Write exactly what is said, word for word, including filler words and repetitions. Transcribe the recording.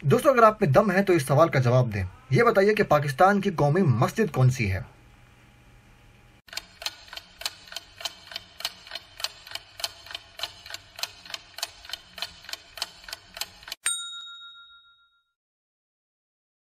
दोस्तों, अगर आप में दम है तो इस सवाल का जवाब दें। ये बताइए कि पाकिस्तान की कौमी मस्जिद कौन सी है?